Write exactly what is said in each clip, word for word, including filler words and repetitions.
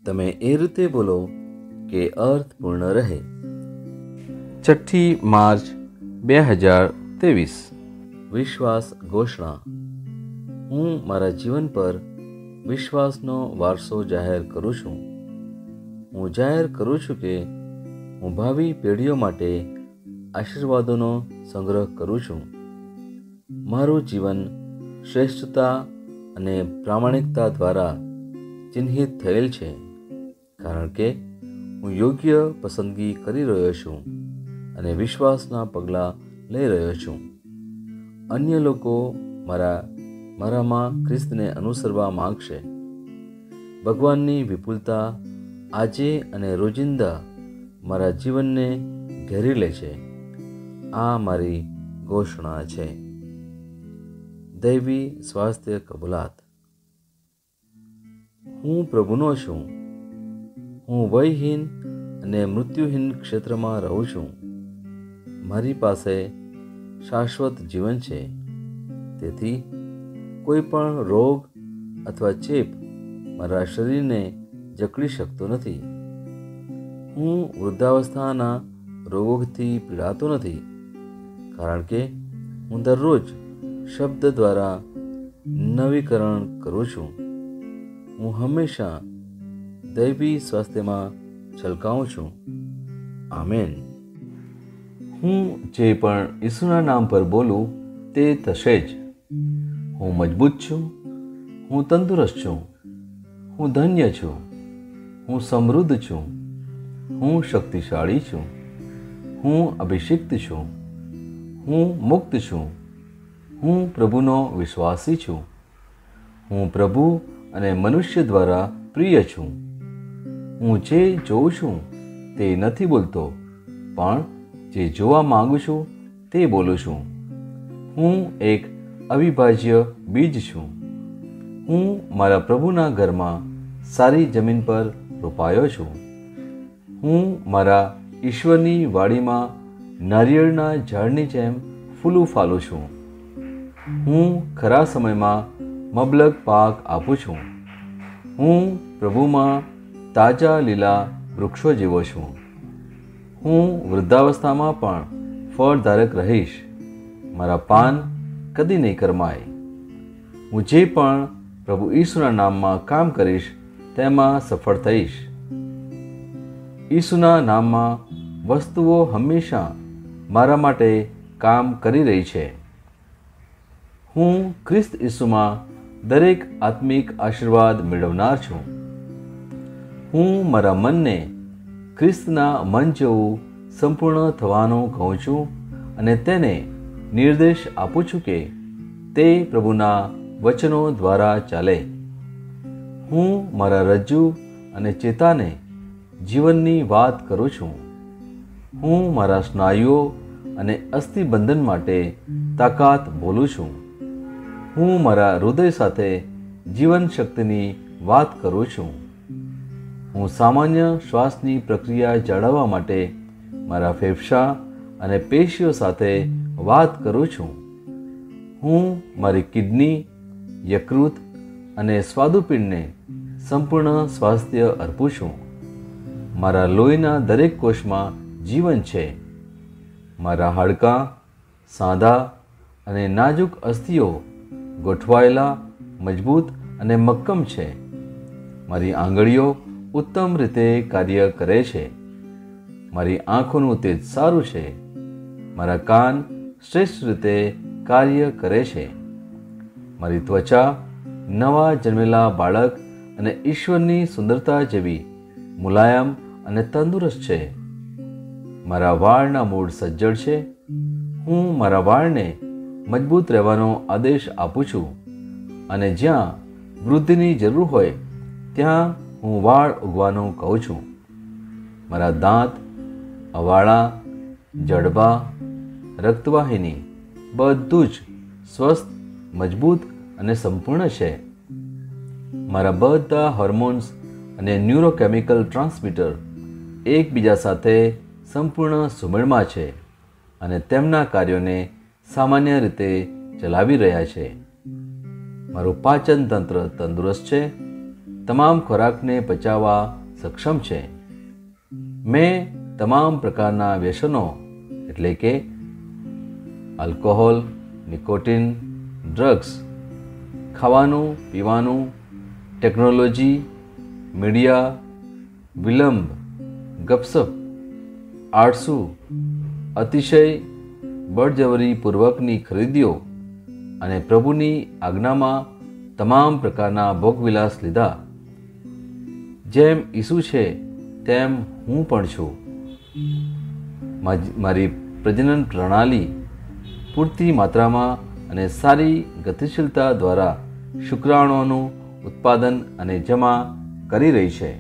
તમે એ રીતે બોલો કે અર્થપૂર્ણ રહે. છઠ્ઠી માર્ચ બે હજાર ત્રેવીસ. વિશ્વાસ ઘોષણા. હું મારા જીવન પર વિશ્વાસનો વારસો જાહેર કરું છું. હું જાહેર કરું છું કે હું ભાવિ પેઢીઓ માટે આશીર્વાદોનો સંગ્રહ કરું છું. મારું જીવન શ્રેષ્ઠતા અને પ્રામાણિકતા દ્વારા ચિહ્નિત થયેલ છે, કારણ કે હું યોગ્ય પસંદગી કરી રહ્યો છું અને વિશ્વાસના પગલાં લઈ રહ્યો છું. અન્ય લોકો મારા મારામાં ખ્રિસ્તને અનુસરવા માંગશે. ભગવાનની વિપુલતા આજે અને રોજિંદા મારા જીવનને ઘેરી લે છે. આ મારી ઘોષણા છે. દૈવી સ્વાસ્થ્ય કબૂલાત. હું પ્રભુનો છું. હું વયહીન અને મૃત્યુહીન ક્ષેત્રમાં રહું છું. મારી પાસે શાશ્વત જીવન છે. તેથી કોઈ પણ રોગ અથવા ચેપ મારા શરીરને જકડી શકતો નથી. હું વૃદ્ધાવસ્થાના રોગોથી પીડાતો નથી, કારણ કે હું દરરોજ શબ્દ દ્વારા નવીકરણ કરું છું. હું હંમેશા દૈવી સ્વાસ્થ્યમાં છલકાઉં છું. આમેન. હું જે પણ ઈસુના નામ પર બોલું તે થશે જ. હું મજબૂત છું. હું તંદુરસ્ત છું. હું ધન્ય છું. હું સમૃદ્ધ છું. હું શક્તિશાળી છું. હું અભિષિક્ત છું. હું મુક્ત છું. હું પ્રભુનો વિશ્વાસી છું. હું પ્રભુ અને મનુષ્ય દ્વારા પ્રિય છું. હું જે જોઉં છું તે નથી બોલતો, પણ જે જોવા માંગુ છું તે બોલું છું. હું એક અવિભાજ્ય બીજ છું. હું મારા પ્રભુના ઘરમાં સારી જમીન પર રોપાયો છું. હું મારા ઈશ્વરની વાડીમાં નારિયેળના ઝાડની જેમ ફૂલું ફાલું છું. હું ખરા સમયમાં મબલક પાક આપું છું. હું પ્રભુમાં તાજા લીલા વૃક્ષો જેવો છું. હું વૃદ્ધાવસ્થામાં પણ ફળધારક રહીશ. મારા પાન કદી નહીં કરમાય. હું જે પણ પ્રભુ ઈસુના નામમાં કામ કરીશ તેમાં સફળ થઈશ. ઈસુના નામમાં વસ્તુઓ હંમેશા મારા માટે કામ કરી રહી છે. હું ખ્રિસ્ત ઈસુમાં દરેક આત્મિક આશીર્વાદ મેળવનાર છું. હું મારા મનને ખ્રિસ્તના મન જેવું સંપૂર્ણ થવાનું કહું છું અને તેને નિર્દેશ આપું છું કે તે પ્રભુના વચનો દ્વારા ચાલે. હું મારા રજ્જુ અને ચેતાને જીવનની વાત કરું છું. હું મારા સ્નાયુઓ અને અસ્થિબંધન માટે તાકાત બોલું છું. હું મારા હૃદય સાથે જીવન શક્તિની વાત કરું છું. હું સામાન્ય શ્વાસની પ્રક્રિયા જાળવવા માટે મારા ફેફસા અને પેશીઓ સાથે વાત કરું છું. હું મારી કિડની, યકૃત અને સ્વાદુપિંડને સંપૂર્ણ સ્વાસ્થ્ય અર્પું છું. મારા લોહીના દરેક કોષમાં જીવન છે. મારા હાડકાં, સાંધા અને નાજુક અસ્થિઓ ગોઠવાયેલા, મજબૂત અને મક્કમ છે. મારી આંગળીઓ ઉત્તમ રીતે કાર્ય કરે છે. મારી આંખોનું તેજ સારું છે. મારા કાન શ્રેષ્ઠ રીતે કાર્ય કરે છે. મારી ત્વચા નવા જન્મેલા બાળક અને ઈશ્વરની સુંદરતા જેવી મુલાયમ અને તંદુરસ્ત છે. મારા વાળના મૂળ સજ્જડ છે. હું મારા વાળને મજબૂત રહેવાનો આદેશ આપું છું અને જ્યાં વૃદ્ધિની જરૂર હોય ત્યાં હું વાળ ઉગવાનું કહું છું. મારા દાંત, અવાળા, જડબા, રક્તવાહિની બધું જ સ્વસ્થ, મજબૂત અને સંપૂર્ણ છે. મારા બધા હોર્મોન્સ અને ન્યુરોકેમિકલ ટ્રાન્સમીટર એકબીજા સાથે સંપૂર્ણ સુમેળમાં છે અને તેમના કાર્યોને સામાન્ય રીતે ચલાવી રહ્યા છે. મારું પાચન તંત્ર તંદુરસ્ત છે. તમામ ખોરાકને પચાવવા સક્ષમ છે. મેં તમામ પ્રકારના વ્યસનો એટલે કે આલ્કોહોલ, નિકોટિન, ડ્રગ્સ, ખાવાનું પીવાનું, ટેકનોલોજી, મીડિયા, વિલંબ, ગપસપ, આળસુ, અતિશય બળજબરીપૂર્વકની ખરીદીઓ અને પ્રભુની આજ્ઞામાં તમામ પ્રકારના ભોગવિલાસ લીધા. જેમ ઈસુ છે તેમ હું પણ છું. મારી પ્રજનન પ્રણાલી પૂરતી માત્રામાં અને સારી ગતિશીલતા દ્વારા શુક્રાણુઓનું ઉત્પાદન અને જમા કરી રહી છે.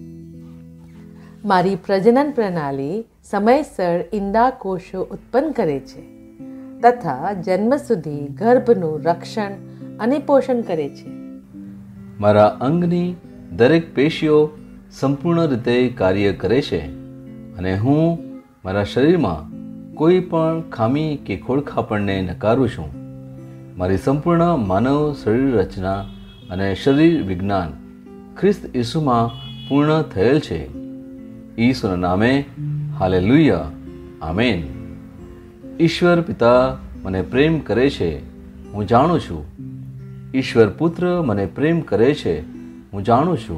મારી પ્રજનન પ્રણાલી સમયસર ઈંડા કોષો ઉત્પન્ન કરે છે તથા જન્મ સુધી ગર્ભનું રક્ષણ અને પોષણ કરે છે. મારા અંગની દરેક પેશીઓ સંપૂર્ણ રીતે કાર્ય કરે છે અને હું મારા શરીરમાં કોઈ પણ ખામી કે ખોળખાપણને નકારું છું. મારી સંપૂર્ણ માનવ શરીર રચના અને શરીર વિજ્ઞાન ખ્રિસ્ત ઈસુમાં પૂર્ણ થયેલ છે. ઈસુના નામે હાલેલુયા, આમેન. ઈશ્વર પિતા મને પ્રેમ કરે છે, હું જાણું છું. ઈશ્વર પુત્ર મને પ્રેમ કરે છે, હું જાણું છું.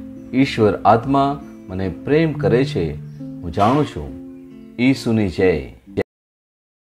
ઈશ્વર આત્મા મને પ્રેમ કરે છે, હું જાણું છું. ઈસુની જય.